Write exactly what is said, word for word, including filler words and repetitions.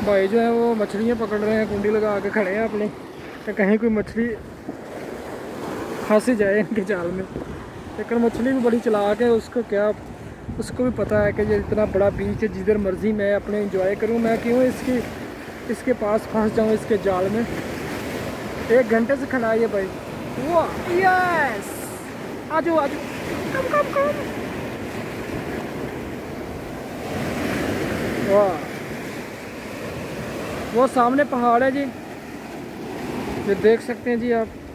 भाई जो है वो मछलियाँ पकड़ रहे हैं, कुंडी लगा के खड़े हैं अपने, तो कहीं कोई मछली फंस जाए इनके जाल में। लेकिन मछली भी बड़ी चालाक है, उसको क्या, उसको भी पता है कि ये इतना बड़ा बीच है, जिधर मर्जी मैं अपने एंजॉय करूं, मैं क्यों इसकी इसके पास फंस जाऊं इसके जाल में। एक घंटे से खड़ा है ये भाई। वाह यस, आजो आजो, कम कम कम। वाह, वो सामने पहाड़ है जी, ये देख सकते हैं जी आप।